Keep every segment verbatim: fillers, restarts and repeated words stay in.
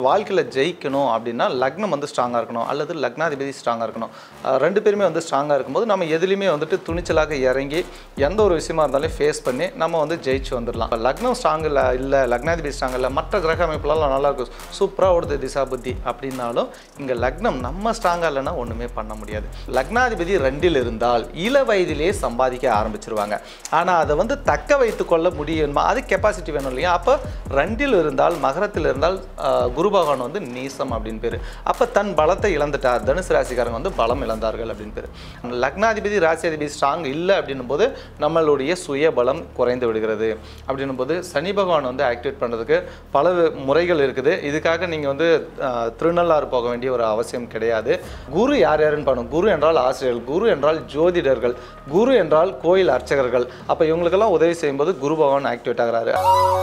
வாழ்க்கையில் ஜெயிக்கணும் அப்படின்னா லக்னம் வந்து ஸ்ட்ராங்காக இருக்கணும் அல்லது லக்னாதிபதி ஸ்ட்ராங்காக இருக்கணும். ரெண்டு பேருமே வந்து ஸ்ட்ராங்காக இருக்கும்போது நம்ம எதுலேயுமே வந்துட்டு துணிச்சலாக இறங்கி எந்த ஒரு விஷயமா இருந்தாலும் ஃபேஸ் பண்ணி நம்ம வந்து ஜெயிச்சு வந்துடலாம். இப்போ லக்னம் ஸ்ட்ராங் இல்லை இல்லை லக்னாதிபதி ஸ்ட்ராங் இல்லை மற்ற கிரக அமைப்புலாம் நல்லா இருக்கும் சூப்பராக ஓடுது திசா புத்தி அப்படின்னாலும் இங்கே லக்னம் நம்ம ஸ்ட்ராங்காக இல்லைன்னா ஒன்றுமே பண்ண முடியாது. லக்னாதிபதி ரெண்டில் இருந்தால் இள வயதிலே சம்பாதிக்க ஆரம்பிச்சிருவாங்க. ஆனால் அதை வந்து தக்க வைத்து கொள்ள முடியுமா அது கெப்பாசிட்டி வேணும் இல்லையா? அப்போ ரெண்டில் இருந்தால் மகரத்தில் இருந்தால் குரு பகவான் வந்து நீசம் அப்படின்னு பேர். அப்போ தன் பலத்தை இழந்துட்டார். தனுசு ராசிக்காரங்க வந்து பலம் இழந்தார்கள் அப்படின்னு பேர். லக்னாதிபதி ராசியாதிபதி ஸ்ட்ராங் இல்லை அப்படின்னும் போது நம்மளுடைய சுய பலம் குறைந்து விடுகிறது. அப்படின்னும் போது சனி பகவான் வந்து ஆக்டிவேட் பண்ணுறதுக்கு பல முறைகள் இருக்குது. இதுக்காக நீங்கள் வந்து திருநள்ளாறு போக வேண்டிய ஒரு அவசியம் கிடையாது. குரு யார் யாருன்னு பண்ணணும். குரு என்றால் ஆசிரியர்கள், குரு என்றால் ஜோதிடர்கள், குரு என்றால் கோயில் அர்ச்சகர்கள். அப்போ இவங்களுக்கெல்லாம் உதவி செய்யும்போது குரு பகவான் ஆக்டிவேட் ஆகிறாரு.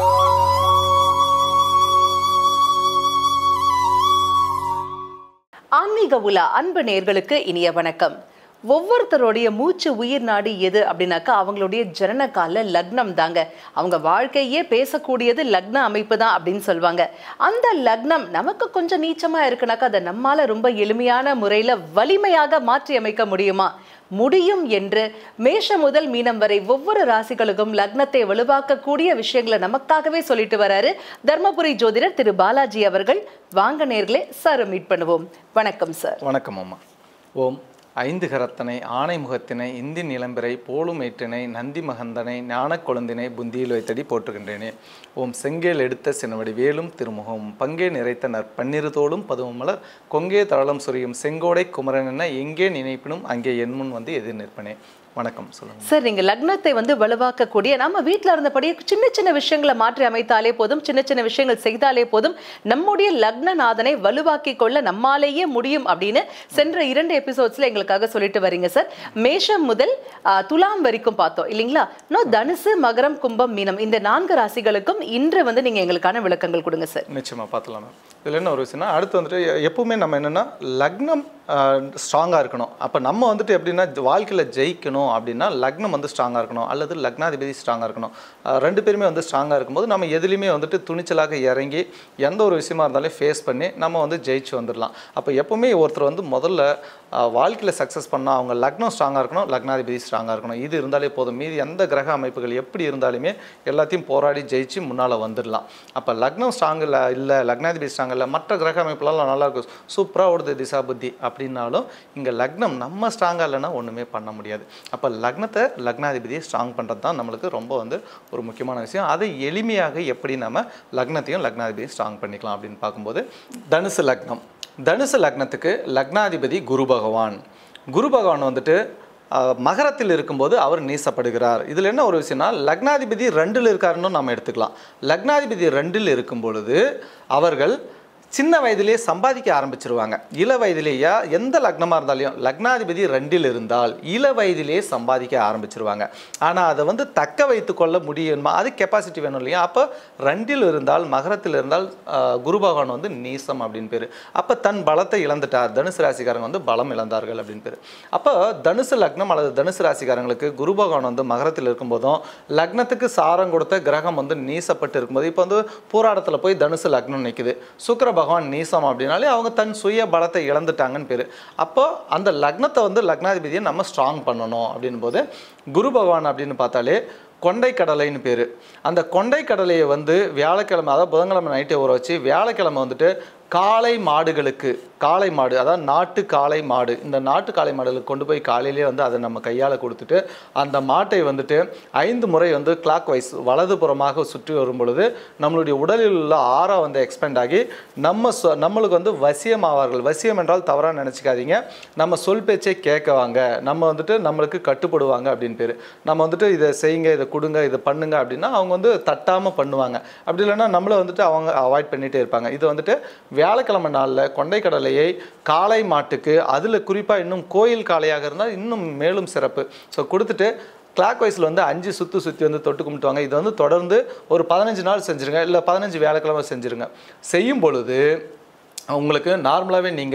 ஆன்மீக உலா அன்பு நேயர்களுக்கு இனிய வணக்கம். ஒவ்வொருத்தருடைய மூச்சு உயிர் நாடி எது அப்படின்னாக்கா அவங்களுடைய ஜனன கால லக்னம் தாங்க. அவங்க வாழ்க்கையே பேசக்கூடியது லக்ன அமைப்பு தான் அப்படின்னு சொல்லுவாங்க. அந்த லக்னம் நமக்கு கொஞ்சம் நீச்சமா இருக்குனாக்கா அதை நம்மால ரொம்ப எளிமையான முறையில வலிமையாக மாற்றி அமைக்க முடியுமா? முடியும் என்று மேஷம் முதல் மீனம் வரை ஒவ்வொரு ராசிகளுக்கும் லக்னத்தை வலுவாக்கக்கூடிய விஷயங்களை நமக்காகவே சொல்லிட்டு வராரு தர்மபுரி ஜோதிடர் திரு பாலாஜி அவர்கள். வாங்க நேர்களே, சார் மீட் பண்ணுவோம். வணக்கம் சார். வணக்கம் அம்மா. ஓம் ஐந்து கரத்தனை ஆணை முகத்தினை இந்தி நிலம்பிரை போலும் ஏற்றினை நந்தி மகந்தனை ஞான கொழுந்தினை புந்தியில் வைத்தடி போற்றுகின்றேனே. ஓம் செங்கேல் எடுத்த சினவடி வேலும் திருமுகம் பங்கே நிறைத்தனர் பன்னிரு தோளும் பதுவும் மலர் கொங்கே தளம் சுரியும் செங்கோடை குமரன் என எங்கே நினைப்பினும் அங்கே என் முன் வந்து எதிர் நிற்பனே. வணக்கம். சொல்லுங்க சார். நீங்க லக்னத்தை வந்து வலுவாக்கக்கூடிய நம்ம வீட்டில் இருந்தபடியே சின்ன சின்ன விஷயங்களை மாற்றி அமைத்தாலே போதும், சின்ன சின்ன விஷயங்கள் செய்தாலே போதும், நம்முடைய லக்னநாதனை வலுவாக்கி கொள்ள நம்மாலேயே முடியும் அப்படின்னு சென்ற இரண்டு எபிசோட்ஸ்ல எங்களுக்காக சொல்லிட்டு வரீங்க சார். மேஷம் முதல் துலாம் வரைக்கும் பார்த்தோம் இல்லைங்களா? இன்னும் தனுசு மகரம் கும்பம் மீனம் இந்த நான்கு ராசிகளுக்கும் இன்று வந்து நீங்க எங்களுக்கான விளக்கங்கள் கொடுங்க சார். நிச்சயமா பார்த்துலாம். இதில் என்ன ஒரு விஷயம்னா அடுத்து வந்துட்டு எப்பவுமே நம்ம என்னென்னா லக்னம் ஸ்ட்ராங்காக இருக்கணும். அப்போ நம்ம வந்துட்டு எப்படின்னா வாழ்க்கையில் ஜெயிக்கணும் அப்படின்னா லக்னம் வந்து ஸ்ட்ராங்காக இருக்கணும் அல்லது லக்னாதிபதி ஸ்ட்ராங்காக இருக்கணும். ரெண்டு பேருமே வந்து ஸ்ட்ராங்காக இருக்கும்போது நம்ம எதுலேயுமே வந்துட்டு துணிச்சலாக இறங்கி எந்த ஒரு விஷயமா இருந்தாலும் ஃபேஸ் பண்ணி நம்ம வந்து ஜெயிச்சு வந்துடலாம். அப்போ எப்போவுமே ஒருத்தர் வந்து முதல்ல வாழ்க்கையில் சக்ஸஸ் பண்ணால் அவங்க லக்னம் ஸ்ட்ராங்காக இருக்கணும், லக்னாதிபதி ஸ்ட்ராங்காக இருக்கணும். இது இருந்தாலே போதும். மீதி எந்த கிரக அமைப்புகள் எப்படி இருந்தாலுமே எல்லாத்தையும் போராடி ஜெயிச்சு முன்னால் வந்துடலாம். அப்போ லக்னம் ஸ்ட்ராங் இல்லை இல்லை லக்னாதிபதி ஸ்ட்ராங் இல்லை மற்ற கிரக அமைப்புலாம் நல்லா இருக்கும் சூப்பராக ஓடுது திசா புத்தி அப்படின்னாலும் இங்கே லக்னம் நம்ம ஸ்ட்ராங்காக இல்லைன்னா ஒன்றுமே பண்ண முடியாது. அப்போ லக்னத்தை லக்னாதிபதியை ஸ்ட்ராங் பண்ணுறது தான் நம்மளுக்கு ரொம்ப வந்து ஒரு முக்கியமான விஷயம். அதை எளிமையாக எப்படி நம்ம லக்னத்தையும் லக்னாதிபதியும் ஸ்ட்ராங் பண்ணிக்கலாம் அப்படின்னு பார்க்கும்போது தனுசு லக்னம். தனுசு லக்னத்துக்கு லக்னாதிபதி குரு பகவான். குரு பகவான் வந்துட்டு மகரத்தில் இருக்கும்போது அவர் நீசப்படுகிறார். இதில் என்ன ஒரு விஷயம்னா லக்னாதிபதி ரெண்டில் இருக்காருன்னு நம்ம எடுத்துக்கலாம். லக்னாதிபதி ரெண்டில் இருக்கும் பொழுது அவர்கள் சின்ன வயதிலேயே சம்பாதிக்க ஆரம்பிச்சிருவாங்க. இள வயதிலேயே எந்த லக்னமாக இருந்தாலையும் லக்னாதிபதி ரெண்டில் இருந்தால் இள வயதிலேயே சம்பாதிக்க ஆரம்பிச்சிருவாங்க. ஆனால் அதை வந்து தக்க வைத்து கொள்ள முடியுமா அது கெப்பாசிட்டி வேணும் இல்லையா? அப்போ ரெண்டில் இருந்தால் மகரத்தில் இருந்தால் குரு பகவான் வந்து நீசம் அப்படின்னு பேர். அப்போ தன் பலத்தை இழந்துட்டார். தனுசு ராசிக்காரங்க வந்து பலம் இழந்தார்கள் அப்படின்னு பேர். அப்போ தனுசு லக்னம் அல்லது தனுசு ராசிக்காரங்களுக்கு குரு பகவான் வந்து மகரத்தில் இருக்கும்போதும் லக்னத்துக்கு சாரம் கொடுத்த கிரகம் வந்து நீசப்பட்டு இருக்கும்போது இப்போ வந்து போராட்டத்தில் போய் தனுசு லக்னம் நிற்குது. சுக்கிர பகவான் நீசம் அப்படின்னாலே அவங்க தன் சுய பலத்தை இழந்துட்டாங்கன்னு பேர். அப்போ அந்த லக்னத்தை வந்து லக்னாதிபதியை நம்ம ஸ்ட்ராங் பண்ணணும் அப்படின் போது குரு பகவான் அப்படின்னு பார்த்தாலே கொண்டை கடலைன்னு பேர். அந்த கொண்டை கடலையை வந்து வியாழக்கிழமை அதாவது புதன்கிழமை நைட்டை ஊற வச்சு வியாழக்கிழமை வந்துட்டு காளை மாடுகளுக்கு காளை மாடு அதாவது நாட்டு காளை மாடு இந்த நாட்டு காளை மாடுகளுக்கு கொண்டு போய் காலையிலே வந்து அதை நம்ம கையால் கொடுத்துட்டு அந்த மாட்டை வந்துட்டு ஐந்து முறை வந்து கிளாக் வைஸ் வலதுபுறமாக சுற்றி வரும் பொழுது நம்மளுடைய உடலில் உள்ள ஆறா வந்து எக்ஸ்பெண்ட் ஆகி நம்ம நம்மளுக்கு வந்து வசியம் ஆவார்கள். வசியம் என்றால் தவறாக நினச்சிக்காதீங்க. நம்ம சொல் பேச்சை கேட்குவாங்க, நம்ம வந்துட்டு நம்மளுக்கு கட்டுப்படுவாங்க அப்படின்னு பேர். நம்ம வந்துட்டு இதை செய்யுங்க, இதை கொடுங்க, இதை பண்ணுங்க அப்படின்னா அவங்க வந்து தட்டாமல் பண்ணுவாங்க. அப்படி இல்லைன்னா நம்மளை வந்துட்டு அவங்க அவாய்ட் பண்ணிகிட்டே இருப்பாங்க. இது வந்துட்டு வியாழக்கிழமை நாளில் கொண்டை கடலையை காளை மாட்டுக்கு அதில் குறிப்பாக இன்னும் கோயில் காளையாக இருந்தால் இன்னும் மேலும் சிறப்பு. ஸோ கொடுத்துட்டு கிளாக் வைஸில் வந்து அஞ்சு சுற்று சுற்றி வந்து தொட்டு கும்பிட்டுவாங்க. இது வந்து தொடர்ந்து ஒரு பதினஞ்சு நாள் செஞ்சுருங்க, இல்லை பதினஞ்சு வியாழக்கிழமை செஞ்சுருங்க. செய்யும் பொழுது உங்களுக்கு நார்மலாகவே நீங்கள்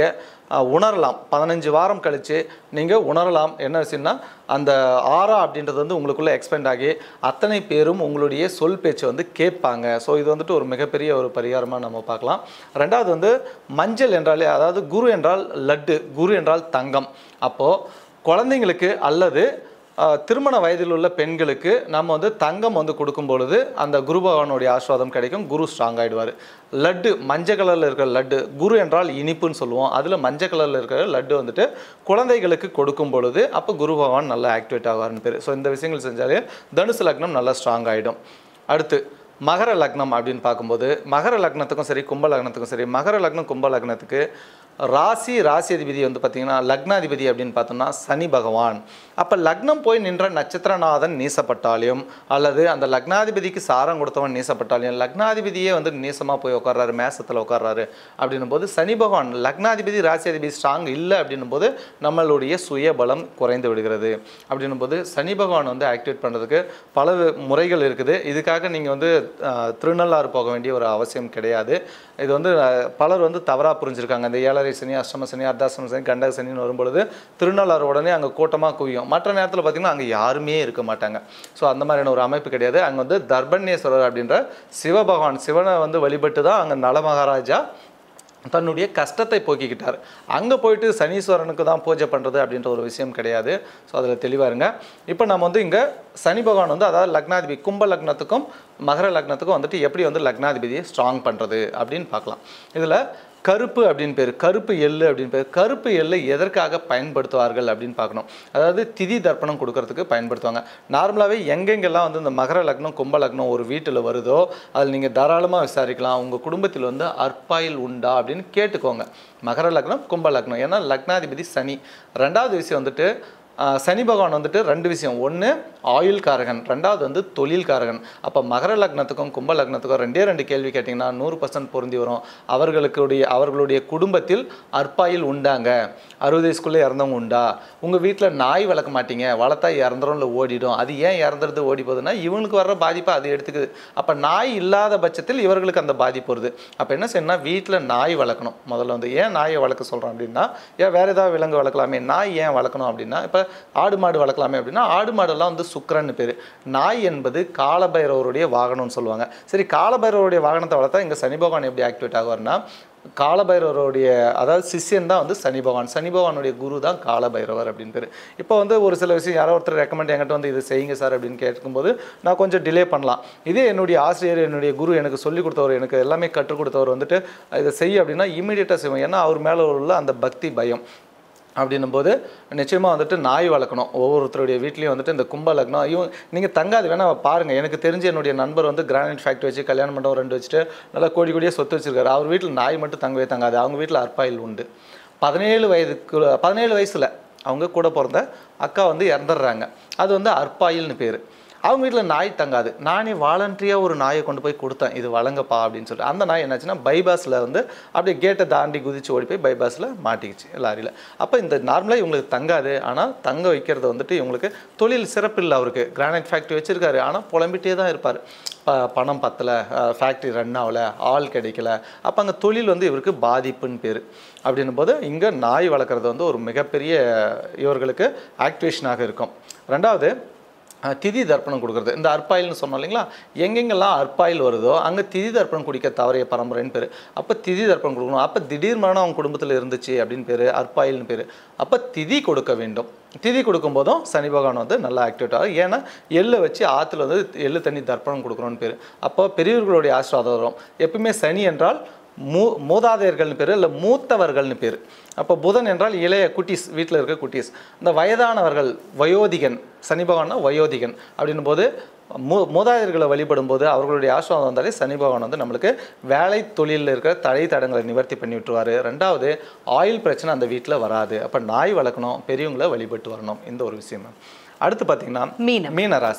உணரலாம். பதினஞ்சு வாரம் கழித்து நீங்கள் உணரலாம் என்ன விஷயம்னா, அந்த ஆரா அப்படின்றது வந்து உங்களுக்குள்ளே எக்ஸ்பெண்ட் ஆகி அத்தனை பேரும் உங்களுடைய சொல் பேச்சை வந்து கேட்பாங்க. ஸோ இது வந்துட்டு ஒரு மிகப்பெரிய ஒரு பரிகாரமாக நம்ம பார்க்கலாம். ரெண்டாவது வந்து மஞ்சள் என்றாலே, அதாவது குரு என்றால் லட்டு, குரு என்றால் தங்கம். அப்போது குழந்தைங்களுக்கு அல்லது திருமண வயதில் உள்ள பெண்களுக்கு நம்ம வந்து தங்கம் வந்து கொடுக்கும் பொழுது அந்த குரு பகவானுடைய ஆசீர்வாதம் கிடைக்கும். குரு ஸ்ட்ராங் ஆகிடுவார். லட்டு, மஞ்சள் கலரில் இருக்கிற லட்டு, குரு என்றால் இனிப்புன்னு சொல்லுவோம். அதில் மஞ்சள் கலரில் இருக்கிற லட்டு வந்துட்டு குழந்தைகளுக்கு கொடுக்கும் பொழுது அப்போ குரு பகவான் நல்லா ஆக்டிவேட் ஆவார்னு பேர். ஸோ இந்த விஷயங்கள் செஞ்சாலே தனுசு லக்னம் நல்லா ஸ்ட்ராங் ஆகிடும். அடுத்து மகர லக்னம் அப்படின்னு பார்க்கும்போது, மகர லக்னத்துக்கும் சரி கும்ப லக்னத்துக்கும் சரி, மகர லக்னம் கும்ப லக்னத்துக்கு ராசி ராசி அதிபதி வந்து பார்த்திங்கன்னா லக்னாதிபதி அப்படின்னு பார்த்தோம்னா சனி பகவான். அப்போ லக்னம் போய் நின்ற நட்சத்திரநாதன் நீசப்பட்டாலையும் அல்லது அந்த லக்னாதிபதிக்கு சாரம் கொடுத்தவன் நீசப்பட்டாலையும், லக்னாதிபதியே வந்து நீசமாக போய் உட்கார்றாரு, மேசத்தில் உட்கார்றாரு அப்படின்னும் போது சனி பகவான் லக்னாதிபதி ராசி அதிபதி ஸ்ட்ராங் இல்லை அப்படின்னும் போது நம்மளுடைய சுய பலம் குறைந்து விடுகிறது. அப்படின்னும் போது சனி பகவான் வந்து ஆக்டிவேட் பண்ணுறதுக்கு பல முறைகள் இருக்குது. இதுக்காக நீங்கள் வந்து திருநள்ளாறு போக வேண்டிய ஒரு அவசியம் கிடையாது. இது வந்து பலர் வந்து தவறாக புரிஞ்சிருக்காங்க. இந்த ஏழரை சனி, அஷ்டம சனி, அர்த்தாஷ்டம சனி, கண்டக சனின்னு வரும்பொழுது திருநள்ளாறு உடனே அங்கே கூட்டமாக குவியும். மற்ற நேரத்தில் பார்த்திங்கன்னா அங்கே யாருமே இருக்க மாட்டாங்க. ஸோ அந்த மாதிரியான ஒரு அமைப்பு கிடையாது. அங்கே வந்து தர்பண்யேஸ்வரர் அப்படின்ற சிவபகவான், சிவனை வந்து வழிபட்டு தான் அங்கே நல மகாராஜா தன்னுடைய கஷ்டத்தை போக்கிக்கிட்டார். அங்கே போயிட்டு சனீஸ்வரனுக்கு தான் பூஜை பண்ணுறது அப்படின்ற ஒரு விஷயம் கிடையாது. ஸோ அதில் தெளிவாக இருங்க. இப்போ நம்ம வந்து இங்கே சனி பகவான் வந்து, அதாவது லக்னாதிபதி கும்ப லக்னத்துக்கும் மகர லக்னத்துக்கும் வந்துட்டு எப்படி வந்து லக்னாதிபதியை ஸ்ட்ராங் பண்ணுறது அப்படின்னு பார்க்கலாம். இதில் கருப்பு அப்படின்னு பேர், கருப்பு எள்ளு அப்படின்னு பேர். கருப்பு எள்ளு எதற்காக பயன்படுத்துவார்கள் அப்படின்னு பார்க்கணும். அதாவது திதி தர்ப்பணம் கொடுக்கறதுக்கு பயன்படுத்துவாங்க. நார்மலாகவே எங்கெங்கெல்லாம் வந்து இந்த மகர லக்னம் கும்ப லக்னம் ஒரு வீட்டில் வருதோ அதில் நீங்கள் தாராளமாக விசாரிக்கலாம், உங்கள் குடும்பத்தில் வந்து அற்பாயில் உண்டா அப்படின்னு கேட்டுக்கோங்க. மகர லக்னம் கும்ப லக்னம், ஏன்னா லக்னாதிபதி சனி. ரெண்டாவது விஷயம் வந்துட்டு சனி பகவான் வந்துட்டு ரெண்டு விஷயம், ஒன்று ஆயுள் காரகன், ரெண்டாவது வந்து தொழில் காரகன். அப்போ மகர லக்னத்துக்கும் கும்ப லக்னத்துக்கும் ரெண்டே ரெண்டு கேள்வி கேட்டிங்கன்னா நூறு பர்சன்ட் பொருந்தி வரும். அவர்களுடைய அவர்களுடைய குடும்பத்தில் அற்பாயில் உண்டாங்க, அறுபது வயசுக்குள்ளே இறந்தவங்க உண்டா, உங்கள் வீட்டில் நாய் வளர்க்க மாட்டீங்க, வளர்த்தா இறந்துரும் இல்லை ஓடிடும், அது ஏன் இறந்துறது ஓடி போகுதுன்னா இவனுக்கு வர்ற பாதிப்பை அது எடுத்துக்குது. அப்போ நாய் இல்லாத பட்சத்தில் இவர்களுக்கு அந்த பாதிப்பு வருது. அப்போ என்ன செய்யணும்னா வீட்டில் நாய் வளர்க்கணும். முதல்ல வந்து ஏன் நாயை வளர்க்க சொல்கிறோம் அப்படின்னா, ஏன் வேறு ஏதாவது விலங்கு வளர்க்கலாமே, நாய் ஏன் வளர்க்கணும் அப்படின்னா, இப்போ ஆடு மாடு வளர்க்கலாமே அப்படின்னா, ஆடு மாடெல்லாம் வந்து சுக்கிரன்னு பேர். நாய் என்பது காலபைரவருடைய வாகனம்னு சொல்லுவாங்க. சரி, காலபைரவருடைய வாகனத்தை வளர்த்தா இங்கே சனி பகவான் எப்படி ஆக்டிவேட் ஆகுவார்னா, காலபைரவருடைய அதாவது சிஷ்யன் தான் வந்து சனி பகவான். சனி பகவானுடைய குரு தான் காலபைரவர் அப்படின்னு பேர். இப்போ வந்து ஒரு சில விஷயம் யாரோ ஒருத்தர் ரெக்கமெண்ட் என்கிட்ட வந்து இது செய்யுங்க சார் அப்படின்னு கேட்கும்போது நான் கொஞ்சம் டிலே பண்ணலாம். இதே என்னுடைய ஆசிரியர், என்னுடைய குரு, எனக்கு சொல்லிக் கொடுத்தவர், எனக்கு எல்லாமே கற்றுக் கொடுத்தவர் வந்துட்டு இதை செய்ய அப்படின்னா இமீடியட்டாக செய்வோம். ஏன்னா அவர் மேலே உள்ள அந்த பக்தி பயம். அப்படின்னும் போது நிச்சயமாக வந்துட்டு நாய் வளர்க்கணும். ஒவ்வொருத்தருடைய வீட்லேயும் வந்துட்டு இந்த கும்ப லக்னம் இவங்க நீங்கள் தங்காது வேணால் பாருங்கள். எனக்கு தெரிஞ்ச என்னுடைய நண்பர் வந்து கிரானைட் ஃபேக்ட்ரி வச்சு கல்யாண மண்டபம் ரெண்டு வச்சுட்டு நல்லா கோடி கோடியாக சொத்து வச்சுருக்காரு. அவர் வீட்டில் நாய் மட்டும் தங்கவே தங்காது. அவங்க வீட்டில் அற்பாயில் உண்டு. பதினேழு வயதுக்கு பதினேழு வயசில் அவங்க கூட பிறந்த அக்கா வந்து இறந்துடுறாங்க. அது வந்து அற்பாயில்னு பேர். அவங்க வீட்டில் நாய் தங்காது. நானே வாலண்டரியாக ஒரு நாயை கொண்டு போய் கொடுத்தேன், இது வழங்கப்பா அப்படின்னு சொல்லிட்டு. அந்த நாய் என்னாச்சுன்னா பைபாஸில் வந்து அப்படியே கேட்டை தாண்டி குதிச்சு ஓடி போய் பைபாஸில் மாட்டிக்கிச்சு லாரியில். அப்போ இந்த நார்மலாக இவங்களுக்கு தங்காது. ஆனால் தங்க வைக்கிறது வந்துட்டு இவங்களுக்கு தொழில் சிறப்பு இல்லை. அவருக்கு கிரானைட் ஃபேக்ட்ரி வச்சுருக்காரு, ஆனால் புலம்பிட்டே தான் இருப்பார். ப பணம் பத்தலை, ஃபேக்ட்ரி ரன் ஆகலை, ஆள் கிடைக்கல. அப்போ அங்கே தொழில் வந்து இவருக்கு பாதிப்புன்னு பேர். அப்படின்னும் போது இங்கே நாய் வளர்க்குறது வந்து ஒரு மிகப்பெரிய இவர்களுக்கு ஆக்டிவேஷனாக இருக்கும். ரெண்டாவது திதி தர்ப்பணம் கொடுக்குறது. இந்த அற்பாயில்னு சொன்னோம் இல்லைங்களா, எங்கெங்கெல்லாம் அற்பாயில் வருதோ அங்கே திதி தர்ப்பணம் குடிக்க தவறைய பரம்பரைன்னு பேர். அப்போ திதி தர்ப்பணம் கொடுக்கணும். அப்போ திடீர் மரணம் அவங்க குடும்பத்தில் இருந்துச்சு அப்படின்னு பேர், அற்பாயில்னு பேர். அப்போ திதி கொடுக்க வேண்டும். திதி கொடுக்கும்போதும் சனி பகவான் வந்து நல்லா ஆக்டிவேட் ஆகும். ஏன்னா எள்ளை வச்சு ஆற்றுல வந்து எள்ளு தண்ணி தர்ப்பணம் கொடுக்குறோன்னு பேர். அப்போ பெரியவர்களுடைய ஆசீர்வாதம் வரும். எப்பவுமே சனி என்றால் மூ மூதாதையர்கள்னு பேர், இல்லை மூத்தவர்கள்னு பேர். அப்போ புதன் என்றால் இளைய குட்டீஸ், வீட்டில் இருக்க குட்டீஸ். இந்த வயதானவர்கள் வயோதிகன், சனி பகவான்னா வயோதிகன். அப்படின்னும் போது மூ மூதாதையர்களை வழிபடும் போது அவர்களுடைய ஆசீர்வாதம் வந்தாலே சனி பகவான் வந்து நம்மளுக்கு வேலை தொழிலில் இருக்கிற தடை தடங்களை நிவர்த்தி பண்ணி விட்டுருவார். ரெண்டாவது ஆயில் பிரச்சனை அந்த வீட்டில் வராது. அப்போ நாய் வளர்க்கணும், பெரியவங்களை வழிபட்டு வரணும். இந்த ஒரு விஷயம் தான். அடுத்து பார்த்தீங்கன்னா மீன மீன ராசி.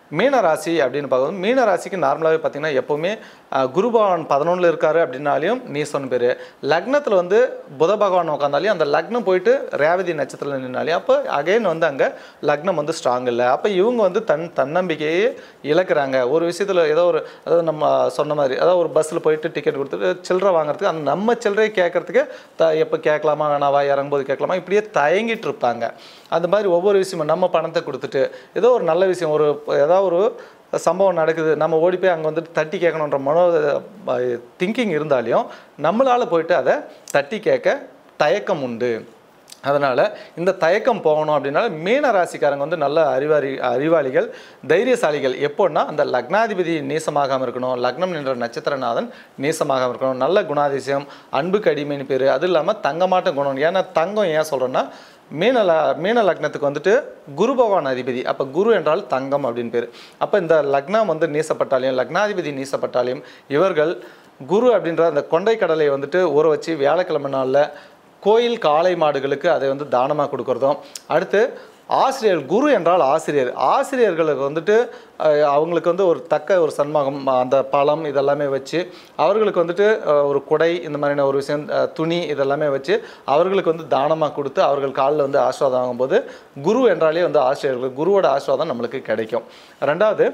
மீன ராசி அப்படின்னு பார்க்கும்போது மீன ராசிக்கு நார்மலாகவே பார்த்தீங்கன்னா எப்போவுமே குரு பகவான் பதினொன்றில் இருக்காரு அப்படின்னாலையும் நீசன் பேர். லக்னத்தில் வந்து புத பகவான் உட்காந்தாலையும் அந்த லக்னம் போயிட்டு ரேவதி நட்சத்திரத்தில் நின்னாலையும் அப்போ அகைன் வந்து அங்கே லக்னம் வந்து ஸ்ட்ராங் இல்லை. அப்போ இவங்க வந்து தன் தன்னம்பிக்கையே இழக்கிறாங்க. ஒரு விஷயத்தில் ஏதோ ஒரு அதாவது நம்ம சொன்ன மாதிரி அதாவது ஒரு பஸ்ஸில் போயிட்டு டிக்கெட் கொடுத்துட்டு சில்லறை வாங்குறதுக்கு அந்த நம்ம சில்லறையை கேட்கறதுக்கு த எப்போ கேட்கலாமா வேணாவா இறங்கும்போது கேட்கலாமா இப்படியே தயங்கிட்டு இருப்பாங்க. அந்த மாதிரி ஒவ்வொரு விஷயமும் நம்ம பணத்தை கொடுத்துட்டு ஏதோ ஒரு நல்ல விஷயம் ஒரு ஏதாவது ஒரு சம்பவம் நடக்குது நம்ம ஓடி போய் அங்கே வந்துட்டு தட்டி கேட்கணுன்ற மனோ திங்கிங் இருந்தாலையும் நம்மளால் போயிட்டு அதை தட்டி கேட்க தயக்கம் உண்டு. அதனால் இந்த தயக்கம் போகணும் அப்படின்னா மீன ராசிக்காரங்க வந்து நல்ல அறிவாளி அறிவாளிகள் தைரியசாலிகள். எப்போன்னா அந்த லக்னாதிபதி நீசமாகாமல் இருக்கணும், லக்னம் என்ற நட்சத்திரநாதன் நீசமாகாமல் இருக்கணும், நல்ல குணாதிசயம், அன்புக்கு அடிமைன்னு பேர், அது இல்லாமல் தங்கமாட்ட குணம். ஏன்னா தங்கம் ஏன் சொல்கிறேன்னா மீன ல மீன லக்னத்துக்கு வந்துட்டு குரு பகவான் அதிபதி. அப்போ குரு என்றால் தங்கம் அப்படின்னு பேர். அப்போ இந்த லக்னம் வந்து நீசப்பட்டாலையும் லக்னாதிபதி நீசப்பட்டாலையும் இவர்கள் குரு அப்படின்ற அந்த கொண்டை கடலை வந்துட்டு ஊற வச்சு வியாழக்கிழமை நாளில் கோயில் காளை மாடுகளுக்கு அதை வந்து தானமாக கொடுக்குறதும். அடுத்து ஆசிரியர் குரு என்றால் ஆசிரியர் ஆசிரியர்களுக்கு வந்துட்டு அவங்களுக்கு வந்து ஒரு தக்க ஒரு சன்மாகம் அந்த பழம் இதெல்லாமே வச்சு அவர்களுக்கு வந்துட்டு ஒரு குடை இந்த மாதிரியான ஒரு விஷயம் துணி இதெல்லாமே வச்சு அவர்களுக்கு வந்து தானமாக கொடுத்து அவர்கள் காலில் வந்து ஆசீர்வாதம் வாங்கும்போது குரு என்றாலே வந்து ஆசிரியர்கள் குருவோட ஆசீர்வாதம் நம்மளுக்கு கிடைக்கும். ரெண்டாவது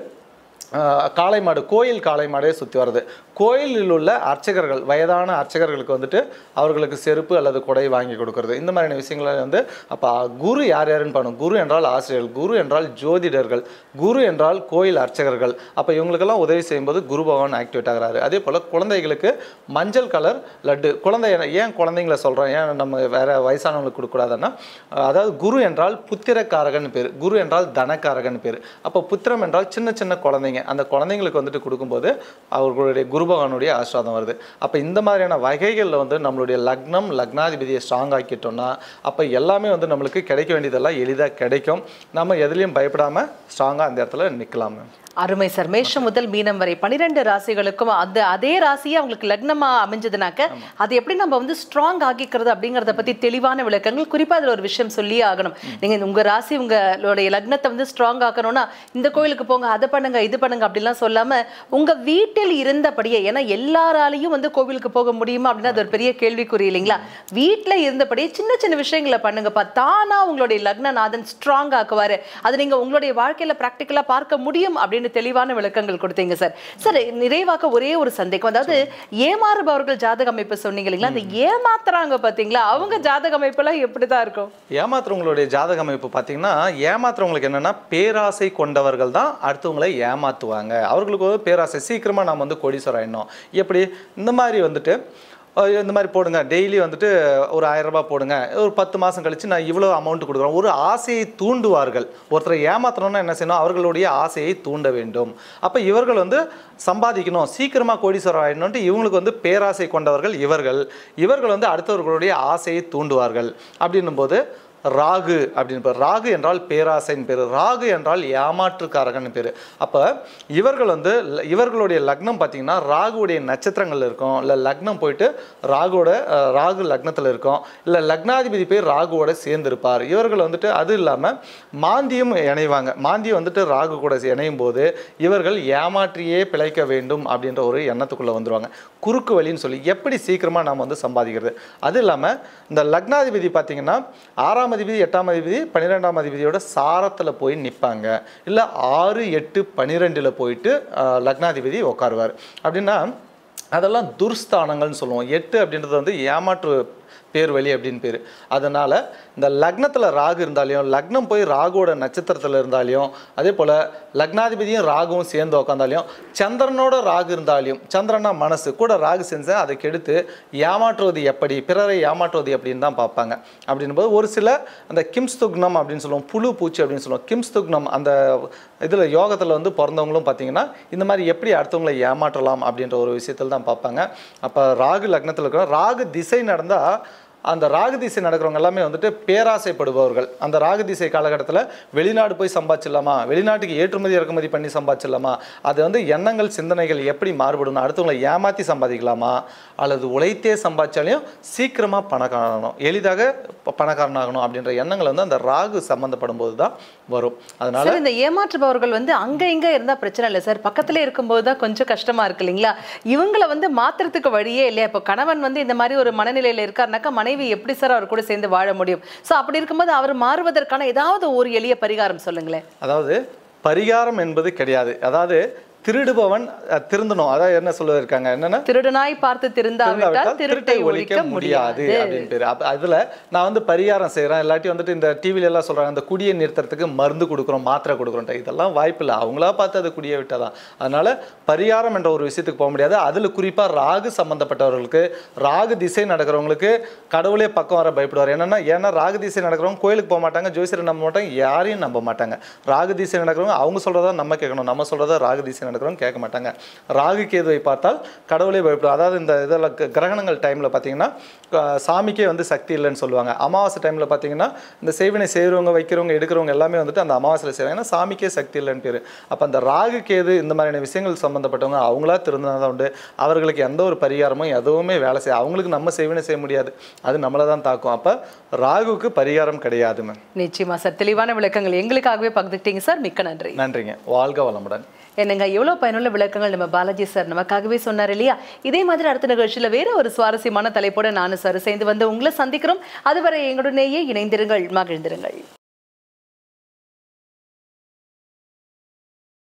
காளை மாடு கோயில் காளை மாடே சுற்றி வருது. கோயிலில் உள்ள அர்ச்சகர்கள் வயதான அர்ச்சகர்களுக்கு வந்துட்டு அவர்களுக்கு செருப்பு அல்லது கொடை வாங்கி கொடுக்கறது இந்த மாதிரியான விஷயங்களை வந்து அப்போ குரு யார் யாருன்னு பண்ணும். குரு என்றால் ஆசிரியர்கள், குரு என்றால் ஜோதிடர்கள், குரு என்றால் கோயில் அர்ச்சகர்கள். அப்போ இவங்களுக்கெல்லாம் உதவி செய்யும்போது குரு பகவான் ஆக்டிவேட் ஆகிறாரு. அதே போல் குழந்தைகளுக்கு மஞ்சள் கலர் லட்டு குழந்தை ஏன் குழந்தைங்கள சொல்கிறோம் ஏன் நம்ம வேறு வயசானவங்களுக்கு கொடுக்கூடாதுன்னா அதாவது குரு என்றால் புத்திரக்காரகன் பேர், குரு என்றால் தனக்காரகன் பேர். அப்போ புத்திரம் என்றால் சின்ன சின்ன குழந்தைங்க அந்த குழந்தைங்களுக்கு வந்துட்டு கொடுக்கும்போது அவர்களுடைய குரு பகவானுடைய ஆசீர்வாதம் வருது. அப்போ இந்த மாதிரியான வகைகளில் வந்து நம்மளுடைய லக்னம் லக்னாதிபதியை ஸ்ட்ராங் ஆக்கிட்டோம்னா அப்போ எல்லாமே வந்து நம்மளுக்கு கிடைக்க வேண்டியதெல்லாம் எளிதாக கிடைக்கும். நம்ம எதுலேயும் பயப்படாமல் ஸ்ட்ராங்காக அந்த இடத்துல நிற்கலாம். அருமை சார். மேஷம் முதல் மீனம் வரை பன்னிரெண்டு ராசிகளுக்கும் அந்த அதே ராசியை அவங்களுக்கு லக்னமா அமைஞ்சதுனாக்க அது எப்படி நம்ம வந்து ஸ்ட்ராங் ஆகிக்கிறது அப்படிங்கறத பத்தி தெளிவான விளக்கங்கள். குறிப்பா அதுல ஒரு விஷயம் சொல்லியே ஆகணும். நீங்க உங்க ராசி உங்களுடைய லக்னத்தை வந்து ஸ்ட்ராங் ஆக்கணும்னா இந்த கோயிலுக்கு போங்க அதை பண்ணுங்க இது பண்ணுங்க அப்படிலாம் சொல்லாம உங்க வீட்டில் இருந்தபடியே ஏன்னா எல்லாராலையும் வந்து கோவிலுக்கு போக முடியுமா அப்படின்னா அது ஒரு பெரிய கேள்விக்குறி இல்லைங்களா. வீட்டுல இருந்தபடியே சின்ன சின்ன விஷயங்களை பண்ணுங்கப்பா. தானா உங்களுடைய லக்னநாதன் ஸ்ட்ராங் ஆக்குவாரு. அது நீங்க உங்களுடைய வாழ்க்கையில பிராக்டிக்கலா பார்க்க முடியும் அப்படின்னு தெளிவான விளக்கங்கள் கொடுத்தீங்க சார். சார் நிறைவாக ஒரே ஒரு சந்தேகம். அதாவது ஏமாறுபவர்கள் ஜாதக அமைப்பு சொன்னீங்க இல்லைங்களா, அந்த ஏமாத்துறாங்க பாத்தீங்களா அவங்க ஜாதக அமைப்பெல்லாம் எப்படிதான் இருக்கும்? ஏமாத்துறவங்களுடைய ஜாதக அமைப்பு பார்த்தீங்கன்னா ஏமாத்துறவங்களுக்கு என்னன்னா பேராசை கொண்டவர்கள் தான் அடுத்தவங்களை ஏமாத்துவாங்க. அவர்களுக்கு ஒரு பேராசை சீக்கிரமா நாம் வந்து கோடீஸ்வரர் ஆயிடணும். எப்படி இந்த மாதிரி வந்துட்டு இந்த மாதிரி போடுங்க டெய்லி வந்துட்டு ஒரு ஆயிரம் ரூபாய் போடுங்க ஒரு பத்து மாதம் கழித்து நான் இவ்வளோ அமௌண்ட் கொடுக்குறோம் ஒரு ஆசையை தூண்டுவார்கள். ஒருத்தரை ஏமாற்றணும்னா என்ன செய்யணும் அவர்களுடைய ஆசையை தூண்ட வேண்டும். அப்போ இவர்கள் வந்து சம்பாதிக்கணும் சீக்கிரமாக கோடீஸ்வரர் ஆகிடணுன்ட்டு இவங்களுக்கு வந்து பேராசை கொண்டவர்கள் இவர்கள் இவர்கள் வந்து அடுத்தவர்களுடைய ஆசையை தூண்டுவார்கள். அப்படின்னும் போது ராகு அப்படின்னு பேர். ராகு என்றால் பேராசைன்னு பேர், ராகு என்றால் ஏமாற்றுக்காரகன் பேர். அப்போ இவர்கள் வந்து இவர்களுடைய லக்னம் பார்த்தீங்கன்னா ராகுடைய நட்சத்திரங்கள் இருக்கும், இல்லை லக்னம் போயிட்டு ராகுவோட ராகு லக்னத்தில் இருக்கும், இல்லை லக்னாதிபதி பேர் ராகுவோட சேர்ந்திருப்பார். இவர்கள் வந்துட்டு அது இல்லாமல் மாந்தியும் இணைவாங்க. மாந்தியம் வந்துட்டு ராகு கூட இணையும் போது இவர்கள் ஏமாற்றியே பிழைக்க வேண்டும் அப்படின்ற ஒரு எண்ணத்துக்குள்ளே வந்துடுவாங்க. குறுக்கு வழின்னு சொல்லி எப்படி சீக்கிரமாக நாம் வந்து சம்பாதிக்கிறது. அது இல்லாமல் இந்த லக்னாதிபதி பார்த்தீங்கன்னா ஆறாம் அதிபதி எட்டாம் அதிபதி பன்னிரெண்டாம் அதிபதியோட சாரத்தில் போய் நிற்பாங்க. இல்லை ஆறு எட்டு பன்னிரெண்டில் போயிட்டு லக்னாதிபதி உட்காருவார். அப்படின்னா அதெல்லாம் துர்ஸ்தானங்கள்னு சொல்லுவோம். எட்டு அப்படின்றது வந்து ஏமாற்று பேர் வழி அப்படின்னு பேர். அதனால் இந்த லக்னத்தில் ராகு இருந்தாலையும் லக்னம் போய் ராகுவோட நட்சத்திரத்தில் இருந்தாலையும் அதே போல் லக்னாதிபதியும் ராகுவும் சேர்ந்து உட்காந்தாலையும் சந்திரனோட ராகு இருந்தாலையும் சந்திரனா மனசு கூட ராகு செஞ்சேன் அதை கெடுத்து ஏமாற்றுவது எப்படி பிறரை ஏமாற்றுவது எப்படின்னு தான் பார்ப்பாங்க. அப்படின்போது ஒரு சில அந்த கிம்ஸ்துக்னம் அப்படின்னு சொல்லுவோம் புழு பூச்சி அப்படின்னு சொல்லுவோம். கிம்ஸ்துக்னம் அந்த இதில் யோகத்தில் வந்து பிறந்தவங்களும் பார்த்தீங்கன்னா இந்த மாதிரி எப்படி அடுத்தவங்களை ஏமாற்றலாம் அப்படின்ற ஒரு விஷயத்தில் தான் பார்ப்பாங்க. அப்போ ராகு லக்னத்தில் இருக்கிற ராகு திசை நடந்தால் அந்த ராகு திசை நடக்கிறவங்க எல்லாமே வந்துட்டு பேராசைப்படுபவர்கள். அந்த ராகு திசை காலகட்டத்தில் வெளிநாடு போய் சம்பாதிச்சிடலாமா, வெளிநாட்டுக்கு ஏற்றுமதி இறக்குமதி பண்ணி சம்பாதிச்சிடலாமா, அது வந்து எண்ணங்கள் சிந்தனைகள் எப்படி மாறுபடணும், அடுத்தவங்களை ஏமாற்றி சம்பாதிக்கலாமா, அல்லது உழைத்தே சம்பாதிச்சாலையும் சீக்கிரமாக பணக்காரனாகணும், எளிதாக பணக்காரனாகணும் அப்படின்ற எண்ணங்கள் வந்து அந்த ராகு சம்மந்தப்படும் போது தான் வரும். அதனால இந்த ஏமாற்றுபவர்கள் வந்து அங்க இங்க இருந்தா பிரச்சனை இல்லை சார், பக்கத்துல இருக்கும்போது தான் கொஞ்சம் கஷ்டமா இருக்கு இல்லைங்களா? இவங்களை வந்து மாத்திரத்துக்கு வழியே இல்லையா? இப்போ கணவன் வந்து இந்த மாதிரி ஒரு மனநிலையில இருக்காருனாக்கா மனைவி எப்படி சார் அவர் கூட சேர்ந்து வாழ முடியும்? ஸோ அப்படி இருக்கும்போது அவர் மாறுவதற்கான ஏதாவது ஒரு எளிய பரிகாரம் சொல்லுங்களேன். அதாவது பரிகாரம் என்பது கிடையாது. அதாவது திருடுபவன் திருந்தணும். அதாவது என்ன சொல்ல இருக்காங்க, என்னன்னா திருடனாய் பார்த்து திருந்தாவிட்டால் திருட்டை ஒழிக்க முடியாது அப்படின்னு பேரு. அப்ப அதுல நான் வந்து பரிகாரம் செய்யறேன், இல்லாட்டி வந்துட்டு இந்த டிவில எல்லாம் சொல்றாங்க இந்த குடியை நிறுத்துறதுக்கு மருந்து கொடுக்குறோம், மாத்திரை கொடுக்குறோம், இதெல்லாம் வாய்ப்பு இல்லை. அவங்களா பார்த்து அதை குடியை விட்டாதான். அதனால பரிகாரம் என்ற ஒரு விஷயத்துக்கு போக முடியாது. அதுல குறிப்பா ராகு சம்பந்தப்பட்டவர்களுக்கு, ராகு திசை நடக்கிறவங்களுக்கு கடவுளே பக்கம் வர பயப்படுவார். என்னன்னா ஏன்னா ராகு திசை நடக்கிறவங்க கோயிலுக்கு போக மாட்டாங்க, ஜோசியரை நம்ப மாட்டாங்க, யாரையும் நம்ப மாட்டாங்க. ராகு திசை நடக்கிறவங்க அவங்க சொல்றதா நம்ம கேட்கணும், நம்ம சொல்றதா ராகு திசை நடக்கிறவங்க கேட்க மாட்டாங்க. ராகு கேதுவை பார்த்தால் கடவுளே பயப்படும். அதாவது இந்த இதெல்லாம் கிரகணங்கள் டைம்ல பார்த்தீங்கன்னா சாமிக்கே வந்து சக்தி இல்லைன்னு சொல்லுவாங்க. அமாவாசை டைம்ல பார்த்தீங்கன்னா இந்த செய்வினை செய்கிறவங்க வைக்கிறவங்க எடுக்கிறவங்க எல்லாமே வந்துட்டு அந்த அமாவாசையில் செய்வாங்க, ஏன்னா சாமிக்கே சக்தி இல்லைன்னு பேர். அப்போ அந்த ராகு கேது இந்த மாதிரியான விஷயங்கள் சம்மந்தப்பட்டவங்க அவங்களா திருந்தாதான் உண்டு. அவர்களுக்கு எந்த ஒரு பரிகாரமும் எதுவுமே வேலை செய்ய, அவங்களுக்கு நம்ம செய்வினை செய்ய முடியாது, அது நம்மளை தான் தாக்கும். அப்போ ராகுக்கு பரிகாரம் கிடையாது மேம். நிச்சயமா சார், தெளிவான விளக்கங்கள் எங்களுக்காகவே பகிர்ந்துட்டீங்க சார், மிக்க நன்றி. நன்றிங்க, வாழ்க வளமுடன். என்னங்க எவ்வளோ பயனுள்ள விளக்கங்கள் நம்ம பாலாஜி சார் நமக்காகவே சொன்னார் இல்லையா? இதே மாதிரி அடுத்த நிகழ்ச்சியில் வேற ஒரு சுவாரஸ்யமான தலைப்போட நானும் சார் சேர்ந்து வந்து உங்களை சந்திக்கிறோம். அதுவரை எங்களுடனேயே இணைந்திருங்கள், மகிழ்ந்திருங்கள்.